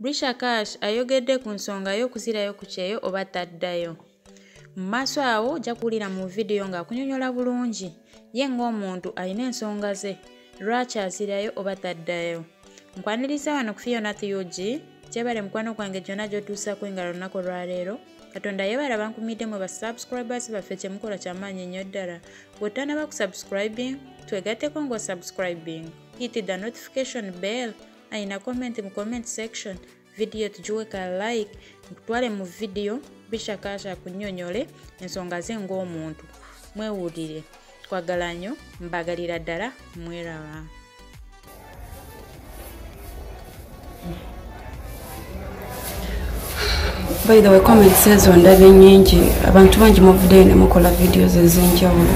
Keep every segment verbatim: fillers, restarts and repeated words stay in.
Brisha Cash ayogedde ku nsonga y'okuzirayo ku kyeyo oba taddayo. Mu maaso awo ojja kuwulira mu vidiyo ng'akunyonyola bulungi ye ng'omuntu alina ensonga ze lwaki azirayo oba taddayo. Nkwaniriza wano ku Fiona Theogy, kyebale mukwano gwange gyonna gy'otuusako engalo olunaku olwaleero. Katonda yeebala bankumidde mwe ba subscribers baffe kye mukola ky'amaanyi nnyo ddala. Bw'otannaba ku subscribing, twegatteko ng'o subscribing. Hit the notification bell. Aina comment mu comment section. Video tujuwe ka like. Mutwale mu video Brisha Cash akunyonyole ensonga ze ng'omuntu. Mwewulire. Kwagala nnyo, mbagalira ddala, mweraba. By the way, comment says on the nyingi abantu bangi muvudde ne mukola videos ez'enjawulo.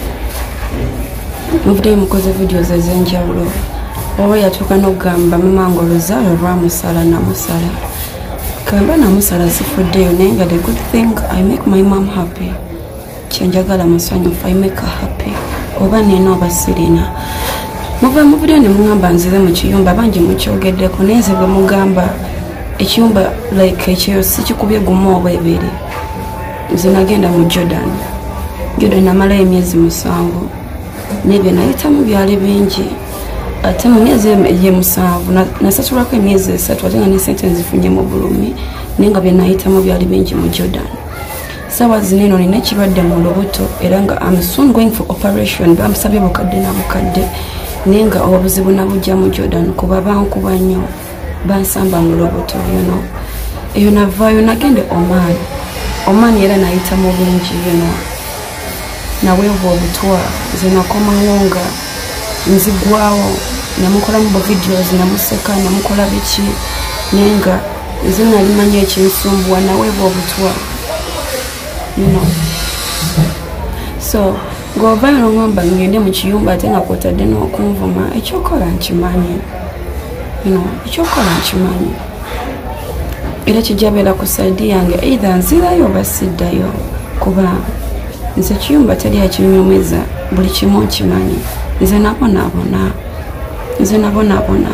Muvudde mukoze videos ez'enjawulo. Oba yatuuka n'okugamba mama ngo oluzaalo lwamusala namusala. Kamba namusala sifuddeyo naye nga the good thing, I make my mom happy. Kyenjagala musanyufu, I make her happy. Oba nina oba sirina. Muva muvudde ne mugamba nzize mu kiyumba bangi mukyogeddeko naye nze bwe mugamba ekiyumba like ekyo sikikubye gumu oba ebiri. Nze nagenda mu Jordan. Jordan namala emyezi musanvu. Nebyo nayitamu byali bingi. Ate mu myezi ye musanvu nasatulako emyezi esatu ate nga ne sente nzifunye mu bulumi naye nga bye nayitamu byali bingi mu Jordan. Sawa zineno nina ekirwadde mu lubuto era nga I'm soon going for operation. Bamusabye bukadde na bukadde naye nga obuzibu nabujja mu Jordan kuba bankuba nnyo. Bansamba mu lubuto, you know. Eyo navaayo nagende Oman. Oman era nayita mu bingi, you know. Naweebwa obutwa, nze nakomawo nga nzigwawo, namukola mu videos, namuseka, namukola biki, naye nga nze nali manyi ekinsumbuwa, naweebwa obutwa. You know. So, ng'ovaayo n'ongamba ngende mu kiyumba ate nga kwotadde n'okunvuma, ekyokola nkimanyi. You know, ekyokola nkimanyi. Era kijabera ku side yange either nzirayo oba siddayo kuba nze ekiyumba teri akinyumeza buli kimu nkimanyi. Nze nabonaabona. Nze nabonaabona.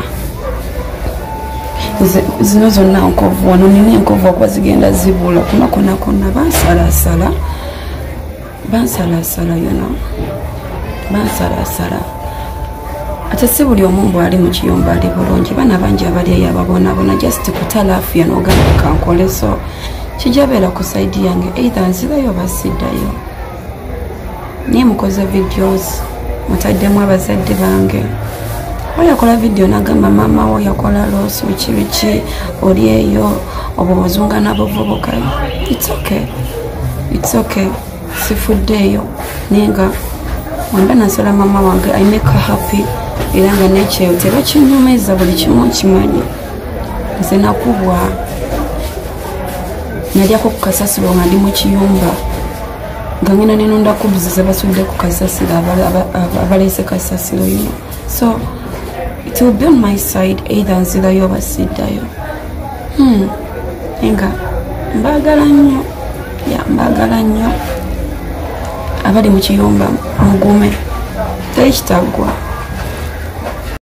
Zino zonna nkovu wano nina enkovu okuba zigenda zibula kuno konna konna bansalaasala. Bansalaasala, you know. Bansalaasala. Ate si buli omu mbu ali mu kiyumba ali bulungi. Baana bangi abali eyo ababonaabona just kutalaafiya n'ogamba kankole. So kijabeera ku side yange either nzirayo oba siddayo. Naye mukoze videos mutaddemu abazadde bange. Oyakola video n'agamba mama wo yakola loss biki biki oli eyo obuzunga n'abuvubuka. It's okay. It's okay. Sifuddeyo naye nga wamba nasala mama wange I make her happy. Era nga nekyeyo tebakinyumeza buli kimu nkimanyi. Nze nakubwa nalyako ku kasasiro nga ndi mu kiyumba nga ngenda nenonda kubuziza basudde ku kasasiro abaleese kasasiro, you know. So it will be on my side either nzirayo oba siddayo. Hmm. Enga mbaagala nnyo. Ya mbaagala nnyo. Abali mu kiyumba mugume. Teri kitaggwa.